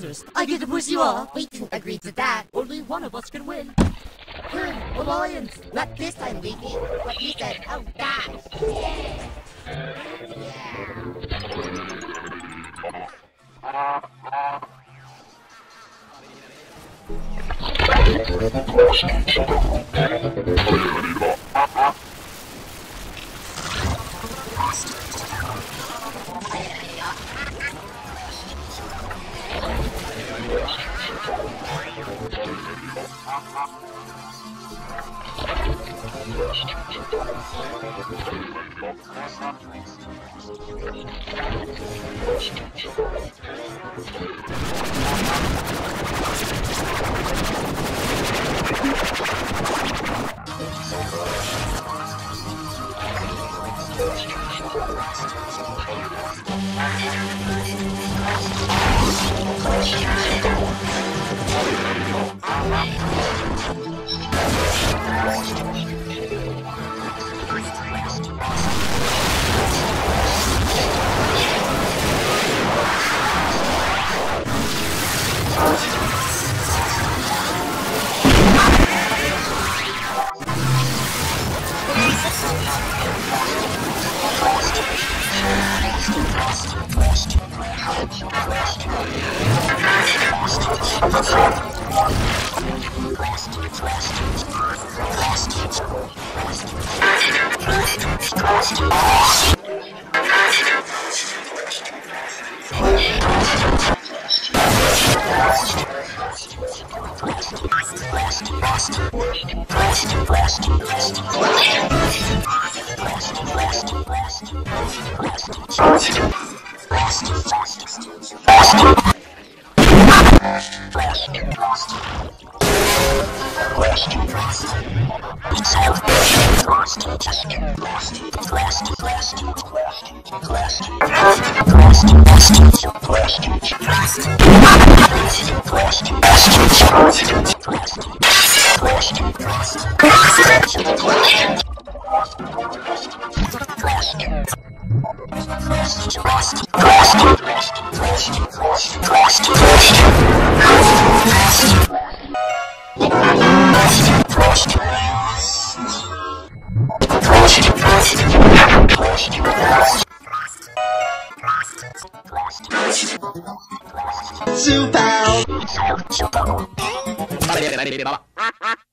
scissors. I get to push you off. We didn't agree to that. Only one of us can win. Good alliance. Not this time, Leafy. What you said. Oh, gosh. Super.